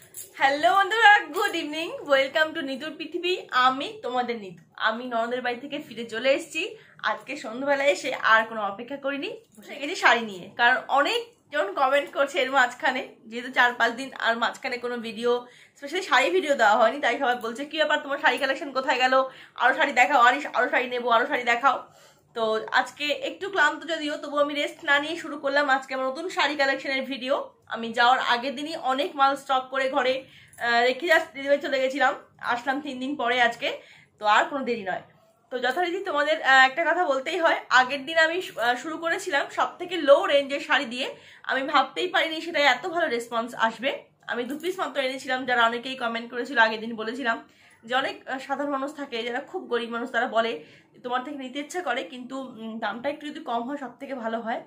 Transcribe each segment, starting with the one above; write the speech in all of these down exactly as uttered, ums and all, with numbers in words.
Hello বন্ধুরা, good evening, welcome to নিতুর পৃথিবী। আমি তোমাদের নিতু। আমি ননদের বাড়ি থেকে ফিরে চলে এসেছি। আজকে সন্ধ্যাবেলায় এসে আর কোনো অপেক্ষা করিনি, বসে গেছি শাড়ি নিয়ে। কারণ অনেকজন কমেন্ট করছে এর মাঝখানে, যেহেতু চার পাঁচ দিন আর মাঝখানে কোনো ভিডিও, স্পেশালি শাড়ি ভিডিও দেওয়া হয়নি, তাই সবাই বলছে কি ব্যাপার, তোমার শাড়ি কালেকশন কোথায় গেল, আরো শাড়ি দেখাও, আরো আরো শাড়ি নেবো, আরো শাড়ি দেখাও। তো আজকে একটু ক্লান্ত যদিও, তবু আমি রেস্ট না নিয়ে শুরু করলাম আজকে আমার নতুন শাড়ি কালেকশনের ভিডিও। আমি যাওয়ার আগের দিনই অনেক মাল স্টক করে ঘরে রেখে জাস্ট ডেলিভারি চলে গেছিলাম, আসলাম তিন দিন পরে আজকে। তো আর কোনো দেরি নয়। তো যথারীতি তোমাদের একটা কথা বলতেই হয়, আগের দিন আমি শুরু করেছিলাম সব থেকে লো রেঞ্জের শাড়ি দিয়ে। আমি ভাবতেই পারিনি সেটাই এত ভালো রেসপন্স আসবে। আমি দু পিস মাত্র এনেছিলাম, যারা অনেকেই কমেন্ট করেছিল। আগের দিন বলেছিলাম যে অনেক সাধারণ মানুষ থাকে যারা খুব গরিব মানুষ, তারা বলে তোমার থেকে নিতে ইচ্ছা করে, কিন্তু দামটা একটু যদি কম হয় সব থেকে ভালো হয়।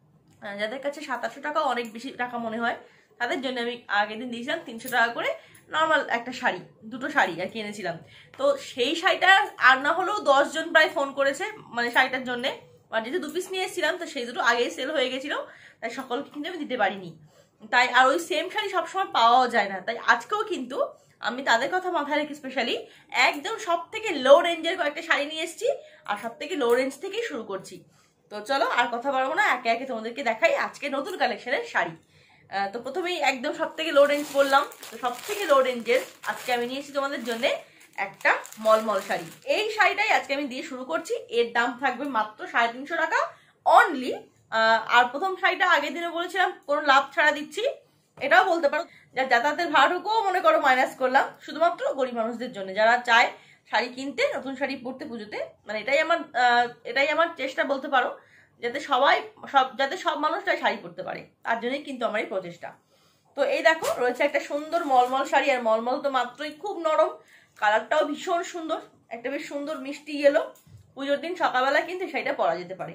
যাদের কাছে সাত আটশো টাকাও অনেক বেশি টাকা মনে হয়, তাদের জন্য আমি আগের দিন দিয়েছিলাম তিনশো টাকা করে নর্মাল একটা শাড়ি, দুটো শাড়ি আর কি এনেছিলাম। তো সেই শাড়িটা আর না হলেও দশজন প্রায় ফোন করেছে মানে শাড়িটার জন্যে। আর যেহেতু দু পিস নিয়ে এসেছিলাম, তো সেই দুটো আগেই সেল হয়ে গেছিলো, তাই সকলকে কিন্তু আমি দিতে পারিনি। তাই আর ওই সেম শাড়ি সবসময় পাওয়াও যায় না, তাই আজকেও কিন্তু আমি তাদের কথা মাথায় রেখে স্পেশালি একদম সব থেকে লো রেঞ্জের কয়েকটা শাড়ি নিয়ে এসেছি, আর সব থেকে লো রেঞ্জ থেকেই শুরু করছি। তো চলো আর কথা বলবো না, একে একে তোমাদেরকে দেখাই আজকে নতুন কালেকশনের শাড়ি। তো প্রথমেই একদম সব থেকে লো রেঞ্জ বললাম, তো সব থেকে লো রেঞ্জের আজকে আমি নিয়েছি তোমাদের জন্য একটা মলমল শাড়ি। এই শাড়িটাই আজকে আমি দিয়ে শুরু করছি। এর দাম থাকবে মাত্র সাড়ে তিনশো টাকা অনলি। আর প্রথম শাড়িটা আগের দিনে বলেছিলাম কোনো লাভ ছাড়া দিচ্ছি, এটাও বলতে পারো। যা যাতায়াতের ভাড়াটুকুও মনে করো মাইনাস করলাম, শুধুমাত্র গরিব মানুষদের জন্য যারা চায় শাড়ি কিনতে, নতুন শাড়ি পরতে পুজোতে। মানে এটাই আমার এটাই আমার চেষ্টা বলতে পারো, যাতে সবাই সব যাতে সব মানুষটাই শাড়ি পরতে পারে, তার জন্যই কিন্তু আমার এই প্রচেষ্টা। তো এই দেখো রয়েছে একটা সুন্দর মলমল শাড়ি। আর মলমল তো মাত্রই খুব নরম, কালারটাও ভীষণ সুন্দর, একটা বেশ সুন্দর মিষ্টি ইয়েলো। পুজোর দিন সকালবেলা কিন্তু শাড়িটা পরা যেতে পারে।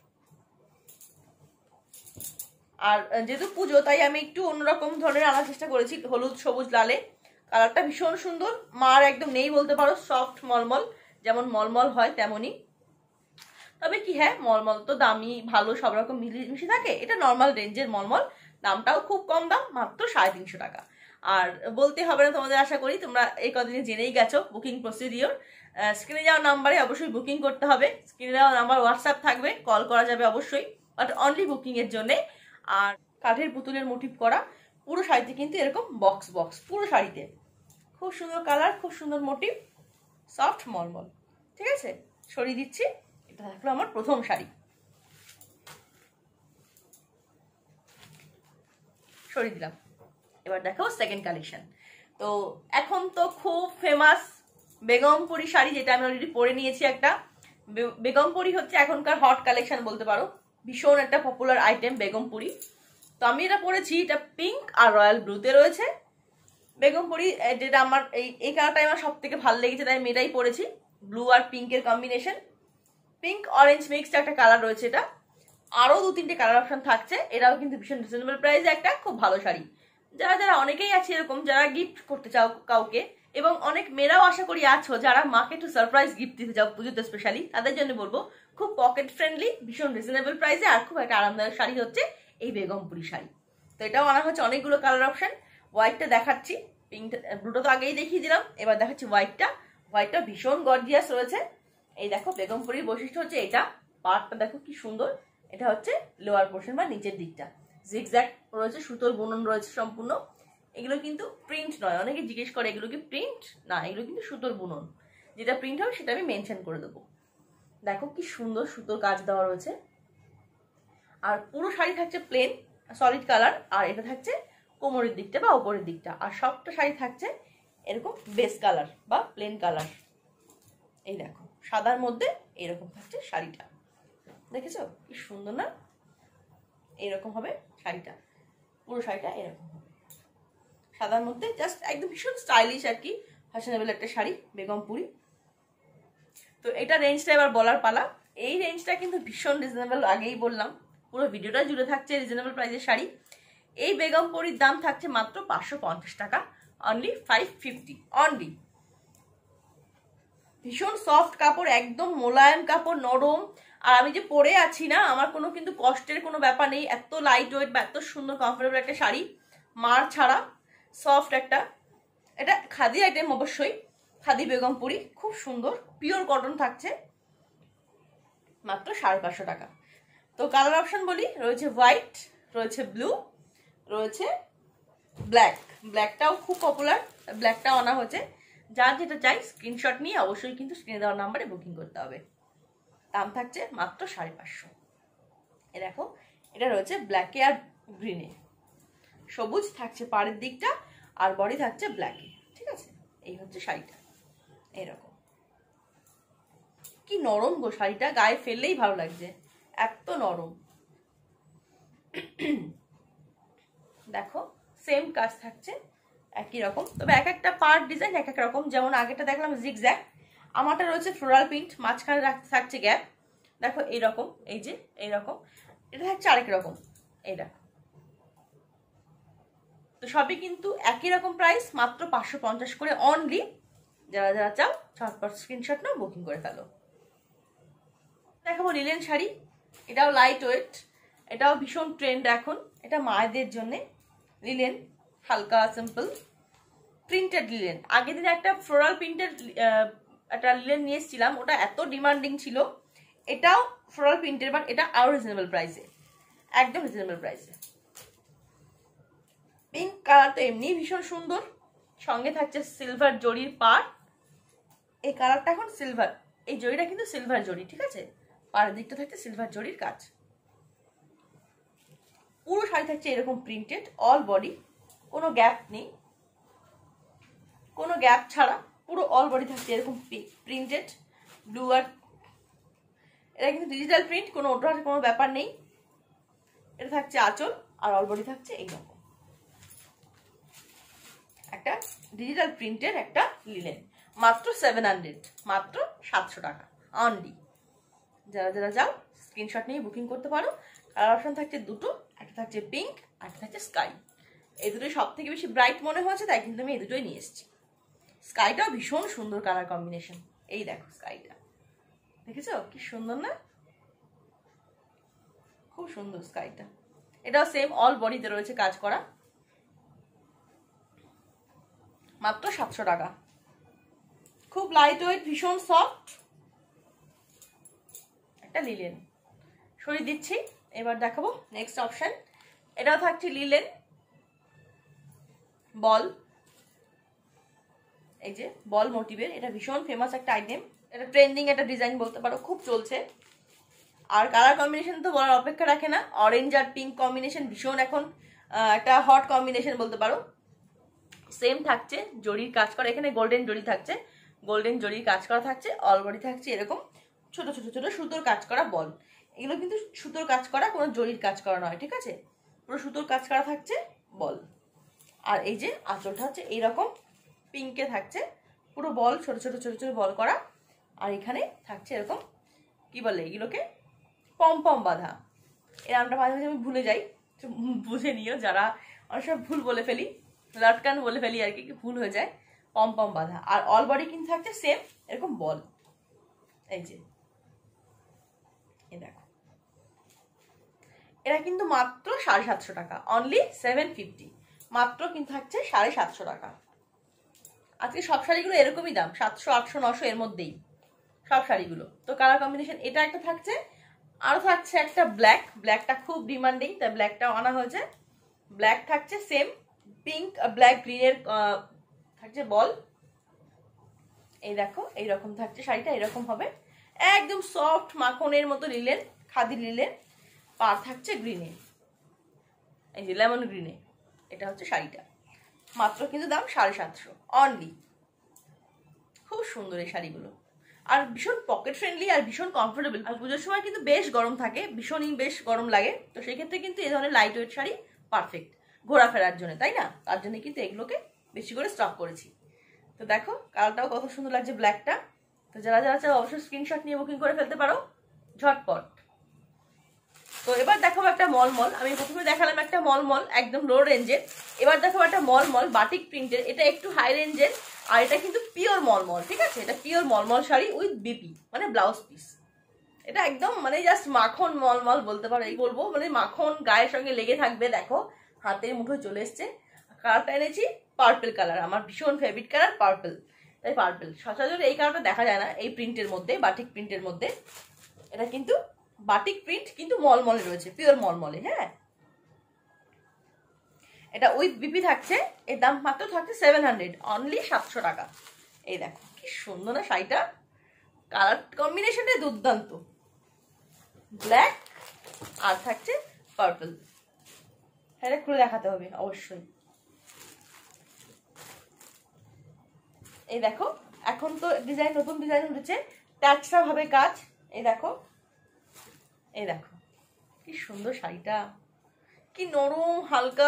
আর যেহেতু পুজো, তাই আমি একটু অন্যরকম ধরনের আনার চেষ্টা করেছি, হলুদ সবুজ লালে। কালারটা ভীষণ সুন্দর, মার একদম নেই বলতে পারো, সফট মলমল, যেমন মলমল হয় তেমনই। তবে কি হ্যাঁ, মলমল তো দামি ভালো, সব রকম মিশে থাকে। এটা নর্মাল রেঞ্জের মলমল, দামটাও খুব কম দাম, মাত্র সাড়ে তিনশো টাকা। আর বলতে হবে না তোমাদের, আশা করি তোমরা এই কদিনে জেনেই গেছো বুকিং প্রসিডিওর। স্ক্রিনে যাওয়া নাম্বারে অবশ্যই বুকিং করতে হবে। স্ক্রিনে যাওয়া নাম্বার হোয়াটসঅ্যাপ থাকবে, কল করা যাবে অবশ্যই, বাট অনলি বুকিং এর জন্যে। আর কাঠের পুতুলের মোটিভ করা পুরো শাড়িতে কিন্তু এরকম বক্স বক্স, পুরো শাড়িতে খুব সুন্দর কালার, খুব সুন্দর মোটিভ, সফট মলমল। ঠিক আছে, সরিয়ে দিচ্ছি। এটা থাকলো আমার প্রথম শাড়ি, সরিয়ে দিলাম। এবার দেখো সেকেন্ড কালেকশন। তো এখন তো খুব ফেমাস বেগমপুরি শাড়ি, যেটা আমি অলরেডি পরে নিয়েছি একটা। বেগমপুরি হচ্ছে এখনকার হট কালেকশন বলতে পারো, ভীষণ একটা পপুলার আইটেম বেগমপুরি। তো আমি এটা পরেছি, এটা পিঙ্ক আর রয়্যাল ব্লুতে রয়েছে বেগমপুরি, যেটা আমার এই এই কালারটাই আমার সব থেকে ভালো লেগেছে, তাই আমি এটাই পরেছি। ব্লু আর পিঙ্কের কম্বিনেশন, পিঙ্ক অরেঞ্জ মিক্সড একটা কালার রয়েছে এটা। আরো দু তিনটে কালার অপশন থাকছে। এটাও কিন্তু ভীষণ রিজনেবল প্রাইসে একটা খুব ভালো শাড়ি। যারা যারা অনেকেই আছে এরকম যারা গিফট করতে চাও কাউকে, এবং অনেক মেয়েরাও আশা করি আছো যারা মাকে একটু সারপ্রাইজ গিফট দিতে চাও পুজোতে স্পেশালি, তাদের জন্য বলবো খুব পকেট ফ্রেন্ডলি, ভীষণ রিজনেবল প্রাইসে আর খুব একটা আরামদায়ক শাড়ি হচ্ছে এই বেগমপুরি শাড়ি। তো এটাও আনা হচ্ছে অনেকগুলো কালার অপশন। হোয়াইটটা দেখাচ্ছি, পিঙ্কটা ব্লুটা তো আগেই দেখিয়ে দিলাম, এবার দেখাচ্ছি হোয়াইটটা। হোয়াইটটা ভীষণ গর্জিয়াস রয়েছে। এই দেখো বেগমপুরির বৈশিষ্ট্য হচ্ছে এটা, পার্টটা দেখো কি সুন্দর। এটা হচ্ছে লোয়ার পোর্শন বা নিচের দিকটা, জিগজ্যাগ রয়েছে, সুতোর বুনন রয়েছে সম্পূর্ণ। এগুলো কিন্তু প্রিন্ট নয়, অনেকে জিজ্ঞেস করে এগুলো কি প্রিন্ট, না এগুলো কিন্তু সুতোর বুনন। যেটা প্রিন্ট হবে সেটা আমি মেনশন করে দেবো। দেখো কি সুন্দর সুতোর কাজ দেওয়া রয়েছে। আর পুরো শাড়ি থাকছে প্লেন সলিড কালার, আর এটা থাকছে কোমরের দিকটা বা ওপরের দিকটা। আর সবটা শাড়ি থাকছে এরকম বেস কালার বা প্লেন কালার। এই দেখো সাদার মধ্যে এরকম থাকছে শাড়িটা, দেখেছো কি সুন্দর না? এরকম হবে শাড়িটা, পুরো শাড়িটা এরকম হবে সাদার মধ্যে, জাস্ট একদম ভীষণ স্টাইলিশ আর কি, ফ্যাশনেবল একটা শাড়ি বেগমপুরি। তো এটা রেঞ্জটা এবার বলার পালা। এই রেঞ্জটা কিন্তু ভীষণ রিজনেবল, আগেই বললাম পুরো ভিডিওটা জুড়ে থাকছে রিজনেবল প্রাইসের শাড়ি। এই বেগমপুরির দাম থাকছে মাত্র পাঁচশো পঞ্চাশ টাকা, অনলি ফাইভ ফিফটি অনলি। ভীষণ সফট কাপড়, একদম মোলায়েম কাপড়, নরম। আর আমি যে পরে আছি না, আমার কোনো কিন্তু কষ্টের কোনো ব্যাপার নেই। এত লাইট ওয়েট বা এত সুন্দর কমফোর্টেবল একটা শাড়ি, মার ছাড়া সফট একটা, এটা খাদি আইটেম অবশ্যই, খাদি বেগমপুরি, খুব সুন্দর পিওর কটন থাকছে, মাত্র সাড়ে পাঁচশো টাকা। তো কালার অপশন বলি, রয়েছে হোয়াইট, রয়েছে ব্লু, রয়েছে ব্ল্যাক। ব্ল্যাকটাও খুব পপুলার, ব্ল্যাকটাও আনা হয়েছে। যার যেটা চাই স্ক্রিনশট নিয়ে অবশ্যই কিন্তু স্ক্রিনে দেওয়ার নাম্বারে বুকিং করতে হবে। দাম থাকছে মাত্র সাড়ে পাঁচশো। এ দেখো, এটা রয়েছে ব্ল্যাকে আর গ্রিনে, সবুজ থাকছে পাড়ের দিকটা আর বডি থাকছে ব্ল্যাকে, ঠিক আছে। এই হচ্ছে শাড়িটা, এরকম কি নরম গো শাড়িটা, গায়ে ফেললেই ভালো লাগছে, এত নরম। দেখো সেম কাজ থাকছে একই রকম, তবে এক একটা পার্ট ডিজাইন এক এক রকম। যেমন আগেটা দেখলাম জিগজ্যাগ, আমারটা রয়েছে ফ্লোরাল প্রিন্ট, মাঝখানে থাকছে গ্যাপ। দেখো এইরকম, এই যে এইরকম, এটা থাকছে আরেক রকম, এই দেখো। তো সবই কিন্তু একই রকম প্রাইস, মাত্র পাঁচশো পঞ্চাশ করে অনলি। যারা যারা চাও ঝটপট স্ক্রিনশট নাও, বুকিং করে ফেলো। দেখাবো লিলেন শাড়ি, এটাও লাইট ওয়েট, এটাও ভীষণ ট্রেন্ড এখন। এটা মায়েদের জন্যে লিলেন, হালকা সিম্পল প্রিন্টেড লিলেন। আগের দিনে একটা ফ্লোরাল প্রিন্টেড একটা লিলেন নিয়ে এসেছিলাম, ওটা এত ডিমান্ডিং ছিল। এটাও ফ্লোরাল প্রিন্টের, বাট এটা আরো রিজনেবল প্রাইসে, একদম রিজনেবল প্রাইসে। পিঙ্ক কালারটা এমনি ভীষণ সুন্দর, সঙ্গে থাকছে সিলভার জরির পাড়। এই কালারটা এখন সিলভার, এই জরিটা কিন্তু সিলভার জরি, ঠিক আছে। পাড়ের দিকটা থাকছে সিলভার জরির কাজ। পুরো শাড়ি থাকছে এরকম প্রিন্টেড, অল বডি, কোনো গ্যাপ নেই, কোনো গ্যাপ ছাড়া পুরো অল বডি থাকছে এরকম প্রিন্টেড ব্লু। আর এটা কিন্তু ডিজিটাল প্রিন্ট, কোনো ওটার কোনো ব্যাপার নেই। এটা থাকছে আঁচল, আর অল বডি থাকছে এইরকম একটা ডিজিটাল প্রিন্টের একটা লিলেন, মাত্র সেভেন হান্ড্রেড, মাত্র সাতশো টাকা অনলি। যারা যারা যাও স্ক্রিনশট নিয়ে বুকিং করতে পারো। কালার অপশন থাকছে দুটো, একটা থাকছে পিঙ্ক, একটা থাকছে স্কাই। এই দুটোই সব থেকে বেশি ব্রাইট মনে হয়েছে, তাই কিন্তু আমি এই দুটোই নিয়ে এসেছি। স্কাইটাও ভীষণ সুন্দর কালার কম্বিনেশন, এই দেখো স্কাইটা, দেখেছো কি সুন্দর না, খুব সুন্দর স্কাইটা। এটাও সেম অল বডিতে রয়েছে কাজ করা, মাত্র সাতশো টাকা। খুব লাইট ওয়েট, ভীষণ সফট একটা লিলেন। সরিয়ে দিচ্ছি, এবার দেখাবো নেক্সট অপশন। এটাও থাকছে লিলেন বল, এই যে বল মোটিভের, এটা ভীষণ ফেমাস একটা আইটেম, এটা ট্রেন্ডিং একটা ডিজাইন বলতে পারো, খুব চলছে। আর কালার কম্বিনেশন তো বলার অপেক্ষা রাখে না, অরেঞ্জ আর পিঙ্ক কম্বিনেশন ভীষণ এখন একটা হট কম্বিনেশন বলতে পারো। সেম থাকছে জরির কাজ করা, এখানে গোল্ডেন জরি থাকছে, গোল্ডেন জরির কাজ করা থাকছে, অল বডি থাকছে এরকম ছোট ছোট ছোট সুতোর কাজ করা বল। এগুলো কিন্তু সুতোর কাজ করা, কোনো জরির কাজ করা নয়, ঠিক আছে, পুরো সুতোর কাজ করা থাকছে বল। আর এই যে আঁচলটা হচ্ছে এইরকম পিঙ্কে থাকছে, পুরো বল, ছোট ছোট ছোট ছোট বল করা। আর এখানে থাকছে এরকম কি বলে এগুলোকে, পম পম বাঁধা। এর নামটা মাঝে মাঝে আমি ভুলে যাই, বুঝে নিও, যারা অনেক সময় ভুল বলে ফেলি, লটকান বলে ফেলি আর কি, ভুল হয়ে যায়, পম পম বাঁধা। আর অল বডি কিন্তু থাকছে সেম এরকম বল, এই যে এই দেখো। এরা কিন্তু মাত্র সাড়ে সাতশো টাকা, অনলি সেভেন ফিফটি, মাত্র কিন্তু থাকছে সাড়ে সাতশো টাকা। আজকে সব শাড়িগুলো এরকমই দাম, সাতশো আটশো নশো এর মধ্যেই সব শাড়িগুলো। তো কালার কম্বিনেশন এটা একটা থাকছে, আরো থাকছে একটা ব্ল্যাক, ব্ল্যাকটা খুব ডিমান্ডিং, তাই ব্ল্যাকটাও আনা হয়েছে। ব্ল্যাক থাকছে সেম পিঙ্ক ব্ল্যাক গ্রিনের থাকছে বল, এই দেখো এইরকম থাকছে শাড়িটা, এরকম হবে একদম সফট মাখনের মতো লিলেন, খাদি লিলেন, পার থাকছে গ্রিনে, এই যে লেমন গ্রিনে। এটা হচ্ছে শাড়িটা, মাত্র কিন্তু দাম সাড়ে সাতশো অনলি। খুব সুন্দর এই শাড়িগুলো, আর ভীষণ পকেট ফ্রেন্ডলি আর ভীষণ কমফোর্টেবল। আর পুজোর সময় কিন্তু বেশ গরম থাকে, ভীষণই বেশ গরম লাগে, তো সেই ক্ষেত্রে কিন্তু এই ধরনের লাইট ওয়েট শাড়ি পারফেক্ট ঘোরাফেরার জন্য, তাই না? তার জন্য কিন্তু এগুলোকে বেশি করে স্টক করেছি। তো দেখো কালারটাও কত সুন্দর লাগছে ব্ল্যাকটা। তো যারা যারা চাও অবশ্যই স্ক্রিনশট নিয়ে বুকিং করে ফেলতে পারো ঝটপট। তো এবার দেখাবো একটা মলমল, আমি প্রথমে দেখালাম একটা মলমল একদম লো রেঞ্জের, এবার দেখাবো একটা মলমল বাটিক প্রিন্টের, এটা একটু হাই রেঞ্জের, আর এটা কিন্তু পিওর মলমল, ঠিক আছে, এটা পিওর মলমল শাড়ি উইথ বিপি মানে ব্লাউজ পিস। এটা একদম মানে জাস্ট মাখন মলমল বলতে পারো, এই বলবো মানে মাখন গায়ের সঙ্গে লেগে থাকবে। দেখো হাতের মুঠোয় চলে এসছে, কালারটা এনেছি পার্পল কালার, আমার ভীষণ ফেভারিট কালার পার্পল, তাই পার্পল। সচরাচর এই কালারটা দেখা যায় না এই প্রিন্টের মধ্যে, বাটিক প্রিন্টের মধ্যে। এটা কিন্তু বাটিক প্রিন্ট, কিন্তু মলমলে রয়েছে, পিওর মলমলে। হ্যাঁ, এটা উইথ বিপি থাকছে, এর দাম মাত্র থাকছে সেভেন হান্ড্রেড, অনলি সাতশো টাকা। এই দেখো কি সুন্দর না শাড়িটা, কালার কম্বিনেশনটাই দুর্দান্ত, ব্ল্যাক আর থাকছে পার্পল। এটা খুলে দেখাতে হবে অবশ্যই। এই দেখো এখন তো ডিজাইন, নতুন ডিজাইন উঠেছে, ট্যাচটা ভাবে কাজ। এই দেখো, এই দেখো কি সুন্দর শাড়িটা, কি নরম হালকা।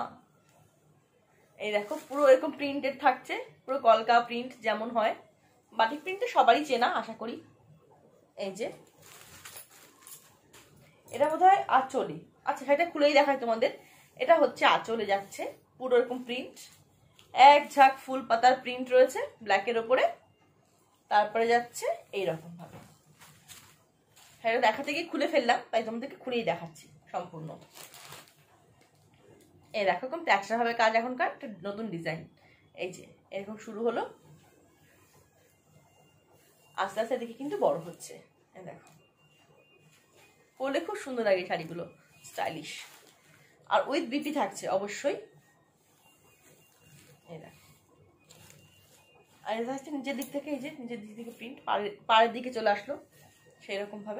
এই দেখো পুরো এরকম প্রিন্টেড থাকছে, পুরো কলকা প্রিন্ট যেমন হয়, বাটিক প্রিন্টে সবারই চেনা আশা করি। এই যে এটা বোধহয় আঁচলে, আচ্ছা সেটা খুলেই দেখায় তোমাদের। এটা হচ্ছে আঁচলে যাচ্ছে, পুরো এরকম প্রিন্ট, এক ঝাঁক ফুল পাতার প্রিন্ট রয়েছে ব্ল্যাকের ওপরে, তারপরে যাচ্ছে এইরকম ভাবে। হ্যাঁ দেখাতে গিয়ে খুলে ফেললাম, তাই তোমাদেরকে খুলেই দেখাচ্ছি সম্পূর্ণ। এই দেখো এরকম ট্যাক্সা ভাবে কাজ, এখনকার নতুন ডিজাইন। এই যে এরকম শুরু হলো, আস্তে আস্তে দেখি কিন্তু বড় হচ্ছে। এই দেখো পরলে খুব সুন্দর লাগে শাড়িগুলো, স্টাইলিশ, আর উইথ বিপি থাকছে অবশ্যই। এই দেখো, আর এটা হচ্ছে নিচের দিক থেকে, এই যে নিচের দিক থেকে প্রিন্ট পাড়ের দিকে চলে আসলো সেই রকম ভাবে।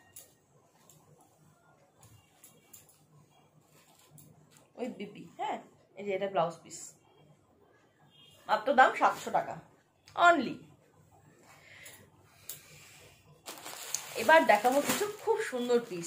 With BP. হ্যাঁ, এই যে এটা ব্লাউজ পিস, মাত্র দাম সাতশো টাকা অনলি। এবার দেখাবো কিছু খুব সুন্দর পিস।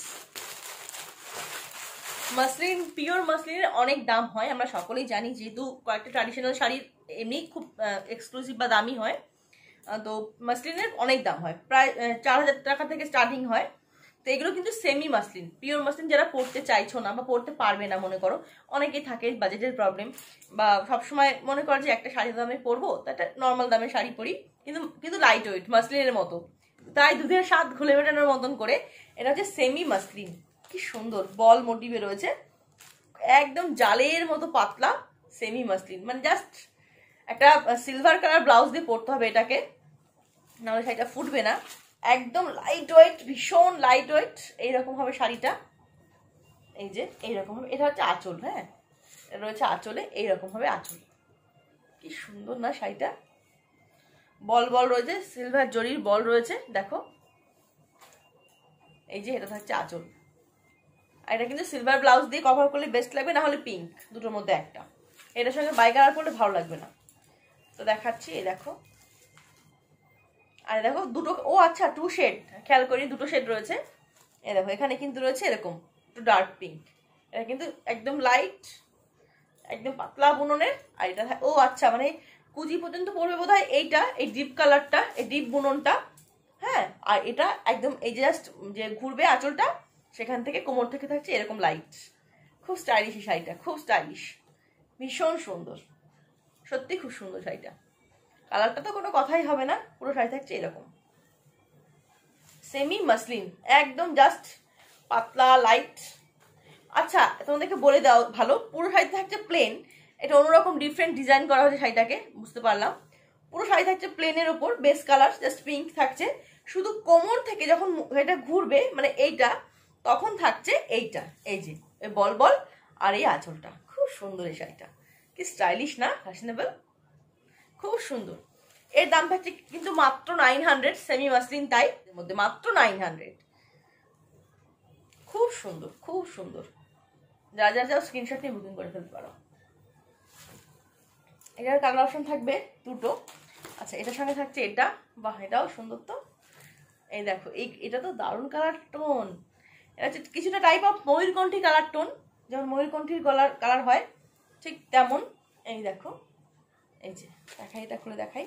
মাসলিন, পিওর মাসলিনের অনেক দাম হয়, আমরা সকলেই জানি, যেহেতু কয়েকটা ট্র্যাডিশনাল শাড়ির এমনি খুব এক্সক্লুসিভ বা দামি হয়, তো মাসলিনের অনেক দাম হয়, প্রায় চার হাজার টাকা থেকে স্টার্টিং হয়। তো এগুলো কিন্তু সেমি মাসলিন, পিওর মাসলিন যারা পরতে চাইছো না বা পরতে পারবে না, মনে করো অনেকেই থাকে বাজেটের প্রবলেম, বা সবসময় মনে করো যে একটা শাড়ির দামে পরবো, তো একটা নর্মাল দামের শাড়ি পরি, কিন্তু কিন্তু লাইট ওয়েট মাসলিনের মতো, তাই দুধের স্বাদ ঘুলে মেটানোর মতন করে। এটা হচ্ছে সেমি মাসলিন, কি সুন্দর বল মোটিভে রয়েছে, একদম জালের মতো পাতলা সেমি মাসলিন, মানে জাস্ট একটা সিলভার কালার ব্লাউজ দিয়ে পরতে হবে এটাকে, নাহলে শাড়িটা ফুটবে না। একদম লাইট ওয়েট, ভীষণ লাইট ওয়েট, এইরকম হবে শাড়িটা। এই যে এইরকম হবে, এটা হচ্ছে আঁচল। হ্যাঁ, এটা রয়েছে আঁচলে, এইরকম হবে আঁচল, কি সুন্দর না শাড়িটা, বল বল রয়েছে, সিলভার জরির বল রয়েছে দেখো। এই যে এটা থাকছে আঁচল, আর এটা কিন্তু সিলভার ব্লাউজ দিয়ে কভার করলে বেস্ট লাগবে, না হলে পিঙ্ক, দুটোর মধ্যে একটা। এটার সঙ্গে বাই কালার করলে ভালো লাগবে না। তো দেখাচ্ছি, এই দেখো, আর দেখো দুটো, ও আচ্ছা টু শেড, খেয়াল করি দুটো শেড রয়েছে। এই দেখো এখানে কিন্তু রয়েছে এরকম একটু ডার্ক পিঙ্ক, এটা কিন্তু একদম লাইট, একদম পাতলা বুননের। আর এটা ও আচ্ছা, মানে কুচি পর্যন্ত পড়বে বোধ হয় এইটা, এই ডিপ কালারটা, এই ডিপ বুননটা। হ্যাঁ, আর এটা একদম এই জাস্ট যে ঘুরবে আঁচলটা, সেখান থেকে কোমর থেকে থাকছে এরকম লাইট, খুব স্টাইলিশ এই শাড়িটা, খুব স্টাইলিশ, ভীষণ সুন্দর, সত্যি খুব সুন্দর শাড়িটা। কালারটা তো কোনো কথাই হবে না, পুরো শাড়ি থাকছে এরকম সেমি মাসলিন, একদম জাস্ট পাতলা লাইট। আচ্ছা তোমাদেরকে বলে দাও ভালো, পুরো শাড়ি থাকছে প্লেন, এটা অন্যরকম ডিফারেন্ট ডিজাইন করা হয়েছে শাড়িটাকে, বুঝতে পারলাম। পুরো শাড়ি থাকছে প্লেনের ওপর, বেস কালার জাস্ট পিঙ্ক থাকছে, শুধু কোমর থেকে যখন এটা ঘুরবে মানে এইটা, তখন থাকছে এইটা, এই যে বল বল, আর এই আঁচলটা, খুব সুন্দর এই শাড়িটা, কি স্টাইলিশ না, ফ্যাশনেবল, খুব সুন্দর। এর দাম থাকছে কিন্তু মাত্র নাইন হান্ড্রেড, সেমি মাসলিন তাই, এর মধ্যে মাত্র নাইন হান্ড্রেড, খুব সুন্দর, খুব সুন্দর। যা যা যাও স্ক্রিনশট নিয়ে বুকিং করে ফেলতে পারো। এটার কালার অপশন থাকবে দুটো। আচ্ছা এটার সঙ্গে থাকছে এটা, বাহ এটাও সুন্দর তো। এই দেখো এই এটা তো দারুণ কালার টোন, এটা হচ্ছে কিছুটা টাইপ অফ ময়ূরকণ্ঠী কালার টোন, যেমন ময়ূরকণ্ঠীর কালার কালার হয় ঠিক তেমন। এই দেখো, এই যে দেখাই, এটা খুলে দেখাই,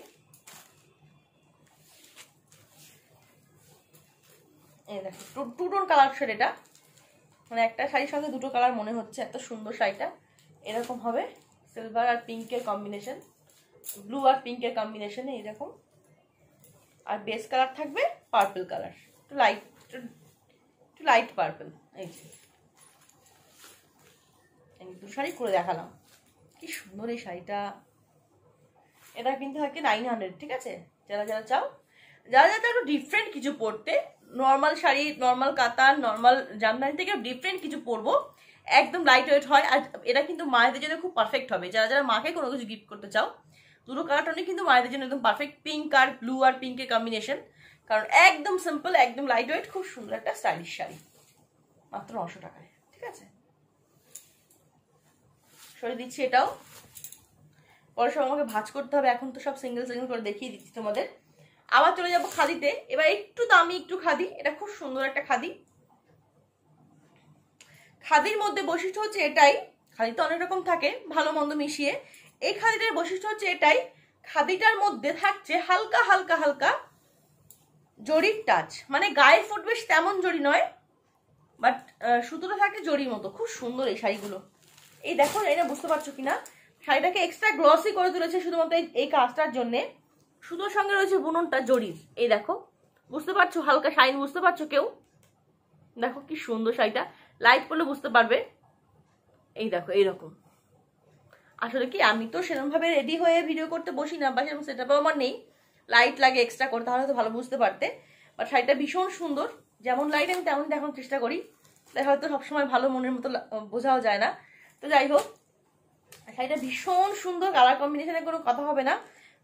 এই দেখো টু টোন কালার শেড, এটা মানে একটা শাড়ির সঙ্গে দুটো কালার মনে হচ্ছে, এত সুন্দর শাড়িটা। এরকম হবে সিলভার আর পিঙ্কের কম্বিনেশন, ব্লু আর পিঙ্কের কম্বিনেশনে এরকম, আর বেস কালার থাকবে পার্পল কালার, একটু লাইট, একটু লাইট পার্পল। এই যে দুটো শাড়ি করে দেখালাম, কি কি সুন্দর এই শাড়িটা। এটা কিন্তু থাকে নাইন হান্ড্রেড, ঠিক আছে? যারা যারা চাও, যারা যারা একটু ডিফারেন্ট কিছু পরতে, normal sari, normal katan, normal jamdani থেকে ডিফারেন্ট কিছু পরবো, একদম লাইট ওয়েট হয়। আর এটা কিন্তু মায়েদের জন্য খুব পারফেক্ট হবে। যারা যারা মাকে কোনো কিছু গিফট করতে চাও, দুটো কালারটনই কিন্তু মায়েদের জন্য একদম পারফেক্ট। পিঙ্ক আর ব্লু আর পিঙ্কের কম্বিনেশন, কারণ একদম সিম্পল, একদম লাইট ওয়েট, খুব সুন্দর একটা স্টাইলিশ শাড়ি, মাত্র নশো টাকায়, ঠিক আছে? সরিয়ে দিচ্ছি এটাও, পরে সব আমাকে ভাঁজ করতে হবে। এখন তো সব সিঙ্গেল সিঙ্গেল করে দেখিয়ে দিচ্ছি তোমাদের। আবার চলে যাবো খাদিতে। এবার একটু দামি একটু খাদি, এটা খুব সুন্দর একটা খাদি। খাদির মধ্যে বৈশিষ্ট্য হচ্ছে এটাই, খাদি তো অনেক রকম থাকে, ভালো মন্দ মিশিয়ে। এই খাদিটার বৈশিষ্ট্য হচ্ছে এটাই, খাদিটার মধ্যে থাকছে হালকা হালকা হালকা জরির টাচ, মানে গায়ে ফুটবে তেমন জরি নয়, বাট সুতোটা থাকে জরির মতো। খুব সুন্দর এই শাড়িগুলো। এই দেখো, এটা বুঝতে পারছো কিনা, শাড়িটাকে এক্সট্রা গ্লসি করে তুলেছে শুধুমাত্র এই কাজটার জন্যে। সুতোর সঙ্গে রয়েছে বুননটা জরির। এই দেখো, বুঝতে পারছো, হালকা শাইন বুঝতে পারছো কেউ? দেখো কি সুন্দর শাড়িটা, লাইট করলে বুঝতে পারবে। এই দেখো এইরকম। আসলে কি, আমি তো সেরকম ভাবে রেডি হয়ে ভিডিও করতে বসি না, বা সেরকম সেটআপও আমার নেই, লাইট লাগে এক্সট্রা করে, তাহলে তো ভালো বুঝতে পারতে। বাট শাড়িটা ভীষণ সুন্দর, যেমন লাইট আমি তেমন দেখানোর চেষ্টা করি, তাই হয়তো সবসময় ভালো মনের মতো বোঝাও যায় না। তো যাই হোক, শাড়িটা ভীষণ সুন্দর, কালার কম্বিনেশনের কোনো কথা হবে না।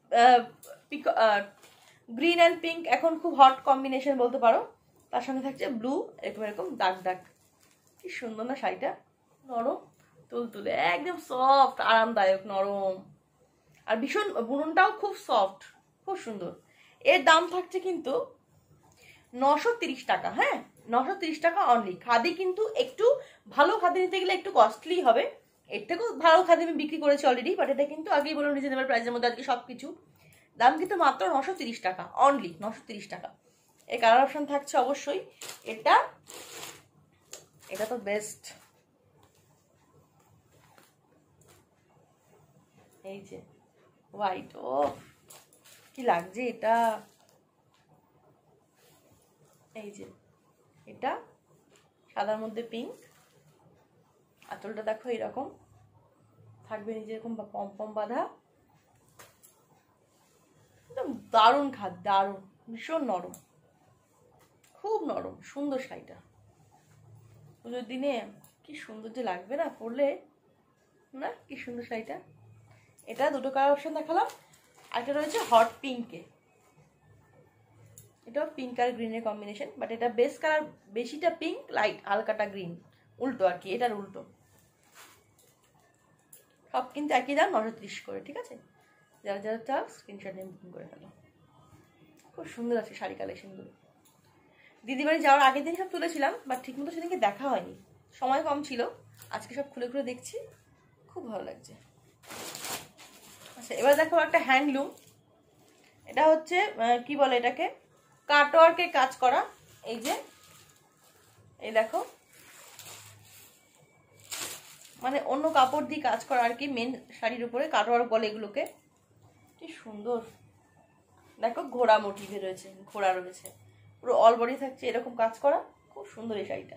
গ্রিন অ্যান্ড পিঙ্ক এখন খুব হট কম্বিনেশন বলতে পারো, তার সঙ্গে থাকছে ব্লু, এরকম এরকম দাগ দাগ। কি সুন্দর না শাড়িটা, নরম তুলতুলে, একদম সফট, আরামদায়ক, নরম, আর ভীষণ বুননটাও খুব সফট, খুব সুন্দর। এর দাম থাকছে কিন্তু নশো তিরিশ টাকা। হ্যাঁ, নশো তিরিশ টাকা অনলি। খাদি কিন্তু একটু ভালো খাদি নিতে গেলে একটু কস্টলি হবে, এর থেকেও ভালো খাদি আমি বিক্রি করেছি অলরেডি, বাট এটা কিন্তু আগেই বললাম রিজনেবল প্রাইসের মধ্যে আজকে সবকিছু। দাম কিন্তু মাত্র নশো তিরিশ টাকা অনলি, নশো তিরিশ টাকা। এই কালার অপশন থাকছে অবশ্যই। এটা এটা তো বেস্ট, এই যে হোয়াইট, ও কি লাগছে এটা। এই যে এটা সাদার মধ্যে পিঙ্ক, আঁচলটা দেখো এরকম থাকবে, নিজে এরকম পম পম বাঁধা, একদম দারুণ খাদ, দারুণ, ভীষণ নরম, খুব নরম, সুন্দর শাড়িটা। পুজোর দিনে কি সুন্দর যে লাগবে না পরলে, না কি সুন্দর শাড়িটা। এটা দুটো কালার অপশন দেখালাম, একটা রয়েছে হট পিঙ্কে, এটাও পিঙ্ক আর গ্রিনের কম্বিনেশন, বাট এটা বেস কালার বেশিটা পিঙ্ক, লাইট হালকাটা গ্রিন, উল্টো আর কি, এটার উল্টো। সব কিন্তু একই দাম, নশো ত্রিশ করে, ঠিক আছে? যারা যারা চাও স্ক্রিনশট নিয়ে বুকিং করে ফেলো। খুব সুন্দর আছে শাড়ি কালেকশনগুলো। দিদি বাড়ি যাওয়ার আগের দিন সব তুলেছিলাম, বাট ঠিকমতো সেদিনকে দেখা হয়নি, সময় কম ছিল। আজকে সব খুলে খুলে দেখছি, খুব ভালো লাগছে। আচ্ছা, এবার দেখো একটা হ্যান্ডলুম। এটা হচ্ছে কি বলে এটাকে, কাটওয়ার্কের কাজ করা। এই যে এই দেখো, মানে অন্য কাপড় দিয়ে কাজ করা আর কি, মেন শাড়ির উপরে কাটওয়ার্ক বলে এগুলোকে। কি সুন্দর দেখো, ঘোড়া মোটিভে রয়েছে, ঘোড়া রয়েছে, পুরো অল বডি থাকছে এরকম কাজ করা, খুব সুন্দর এই শাড়িটা।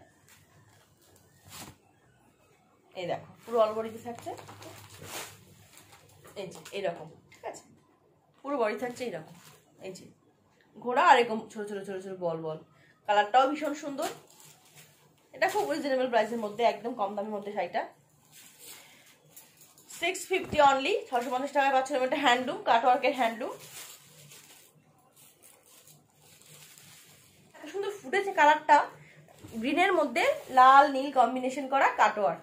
এই দেখো পুরো অল বডিতে থাকছে, এই যে এরকম, ঠিক আছে? পুরো বডি থাকছে এইরকম, এই যে ঘোড়া আর এরকম ছোট ছোট ছোট ছোট বল বল। কালারটাও ভীষণ সুন্দর। এটা খুব রিজনেবল প্রাইসের মধ্যে, একদম কম দামের মধ্যে শাড়িটা। সিক্স ফিফটি অনলি, ছশো পঞ্চাশ টাকায় পাচ্ছিলাম। এটা হ্যান্ডলুম, কাটওয়ার্কের হ্যান্ডলুম, এত সুন্দর ফুটেছে কালারটা, গ্রিনের মধ্যে লাল নীল কম্বিনেশন করা কাটওয়ার্ক,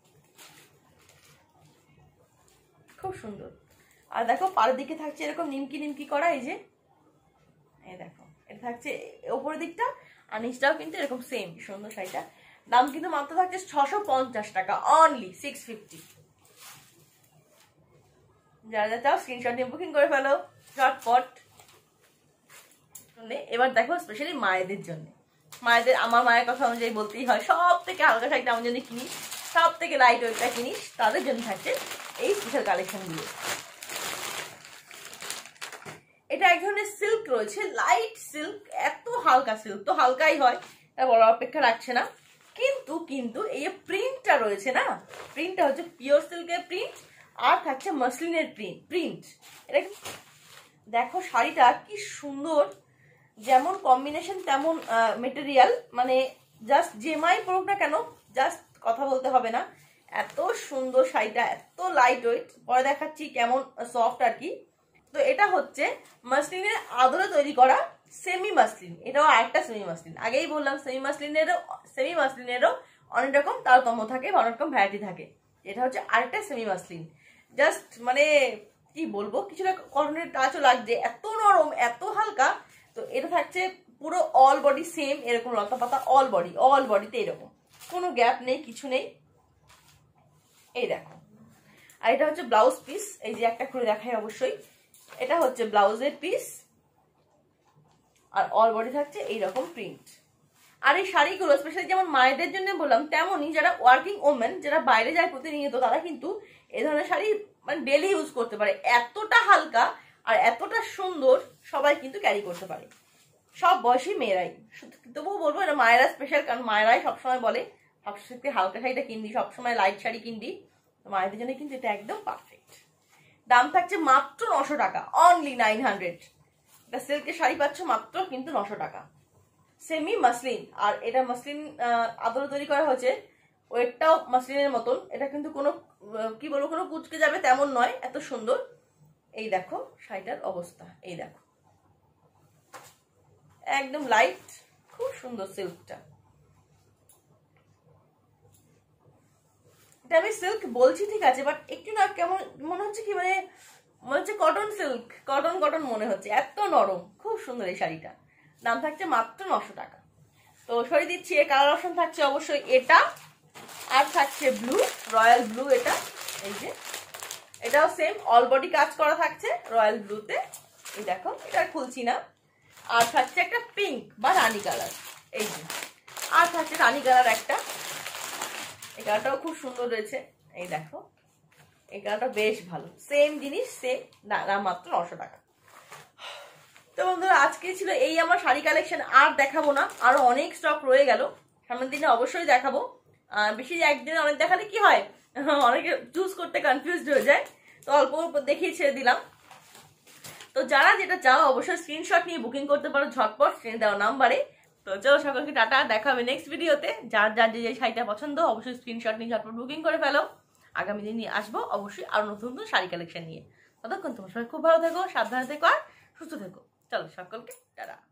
খুব সুন্দর। আর দেখো পাড়ের দিকে থাকছে এরকম নিমকি নিমকি করা, এই যে এই দেখো এটা থাকছে ওপরের দিকটা, আর নিচটাও কিন্তু এরকম সেম সুন্দর শাড়িটা। দাম কিন্তু মাত্র থাকছে ছশো পঞ্চাশ টাকা অনলি, সিক্স ফিফটি। যারা যা চাও স্ক্রিনশট নিয়ে বুকিং করে ফেলো ঝটপট। এবার দেখো স্পেশালি মায়েদের জন্য, মায়েদের, আমার মায়ের কথা অনুযায়ী বলতেই হয়, সব থেকে হালকা শাড়িটা আমার জন্য কিনিস, সব থেকে লাইট ওয়েটটা কিনিস, তাদের জন্য থাকছে এই স্পেশাল কালেকশনগুলো। এটা এক ধরনের সিল্ক রয়েছে, লাইট সিল্ক, এত হালকা সিল্ক তো হালকাই হয়, তা বড় অপেক্ষা রাখছে না। কিন্তু কিন্তু এই প্রিন্টটা রয়েছে না, প্রিন্টটা হচ্ছে পিওর সিল্কের প্রিন্ট, আর থাকছে মাসলিনের প্রিন্ট প্রিন্ট এটা দেখো শাড়িটা কি সুন্দর, যেমন কম্বিনেশন তেমন মেটেরিয়াল, মানে জাস্ট যেমাই পড়ুক না কেন জাস্ট কথা বলতে হবে না, এত সুন্দর শাড়িটা, এত লাইট ওয়েট। পরে দেখাচ্ছি কেমন সফট আর কি। তো এটা হচ্ছে মাসলিনের আদলে তৈরি করা সেমি মাসলিন, এটাও আরেকটা সেমি মাসলিন। আগেই বললাম সেমি মাসলিনেরও সেমি মাসলিনেরও অনেক রকম তারতম্য থাকে, অনেক রকম ভ্যারাইটি থাকে। এটা হচ্ছে আরেকটা সেমি মাসলিন, জাস্ট মানে কি বলবো, কিছুটা কটনের টাচও লাগছে, এত নরম এত হালকা। তো এটা থাকছে পুরো অল বডি সেম এরকম লতা পাতা, অল বডি অল বডিতে এরকম, কোনো গ্যাপ নেই, কিছু নেই। এই দেখো, আর এটা হচ্ছে ব্লাউজ পিস, এই যে একটা করে দেখাই অবশ্যই, এটা হচ্ছে ব্লাউজের পিস, আর অল বডি থাকছে এইরকম প্রিন্ট। আর এই শাড়িগুলো স্পেশালি যেমন মায়েদের জন্য বললাম, তেমনই যারা ওয়ার্কিং ওমেন, যারা বাইরে যায় প্রতিনিয়ত, তারা কিন্তু এই ধরনের শাড়ি মানে ডেলি ইউজ করতে পারে। এতটা হালকা আর এতটা সুন্দর, সবাই কিন্তু ক্যারি করতে পারে, সব বয়সী মেয়েরাই। তবুও বলবো এটা মায়েরা স্পেশাল, কারণ মায়েরাই সবসময় বলে সবসময় হালকা শাড়িটা কিনবি, সবসময় লাইট শাড়ি কিনবি। মায়েদের জন্য কিন্তু এটা একদম পারফেক্ট। দাম থাকছে মাত্র নশো টাকা, অনলি নাইন হান্ড্রেড। এটা সিল্কের শাড়ি পাচ্ছ মাত্র কিন্তু নশো টাকা, সেমি মাসলিন। আর এটা মাসলিন আদলে তৈরি করা হয়েছে, ওয়েটটাও মাসলিনের মতন। এটা কিন্তু কোনো কি বলবো কোনো কুচকে যাবে তেমন নয়, এত সুন্দর। এই দেখো শাড়িটার অবস্থা, এই দেখো একদম লাইট, খুব সুন্দর সিল্কটা। এটা আমি সিল্ক বলছি ঠিক আছে, বাট একটু না কেমন মনে হচ্ছে কি, মানে মনে হচ্ছে কটন সিল্ক, কটন কটন মনে হচ্ছে, এত নরম, খুব সুন্দর এই শাড়িটা। দাম থাকছে মাত্র নশো টাকা। তো সরিয়ে দিচ্ছি, এর কালার অপশন থাকছে অবশ্যই এটা, আর থাকছে ব্লু, রয়্যাল ব্লু। এটা এই যে এটাও সেম অল বডি কাজ করা থাকছে রয়্যাল ব্লুতে, এই দেখো এটা খুলছি না। আর থাকছে একটা পিঙ্ক বা রানী কালার, এই যে। আর থাকছে রানী কালার একটা, এই কালারটাও খুব সুন্দর রয়েছে, এই দেখো এই কালারটা বেশ ভালো, সেম জিনিস সেম দাম মাত্র নশো টাকা। তো বন্ধুরা আজকে ছিল এই আমার শাড়ি কালেকশন, আর দেখাবো না, আরো অনেক স্টক রয়ে গেল, সামনের দিনে অবশ্যই দেখাবো। বেশি একদিনে অনেক দেখালে কি হয়, অনেকে চুজ করতে কনফিউজড হয়ে যায়, তো অল্প অল্প দেখিয়ে ছেড়ে দিলাম। তো যারা যেটা চাও অবশ্যই স্ক্রিনশট নিয়ে বুকিং করতে পারো ঝটপট স্ক্রিনে দেওয়া নাম্বারে। তো চলো সকলকে টাটা, দেখা হবে নেক্সট ভিডিওতে। যার যার যে যে শাড়িটা পছন্দ অবশ্যই স্ক্রিনশট নিয়ে ঝটপট বুকিং করে ফেলো। আগামী দিন নিয়ে আসবো অবশ্যই আরো নতুন নতুন শাড়ি কালেকশন নিয়ে। ততক্ষণ তোমার সবাই খুব ভালো থেকো, সাবধানে থেকো আর সুস্থ থেকো। চলো সকলকে টাটা।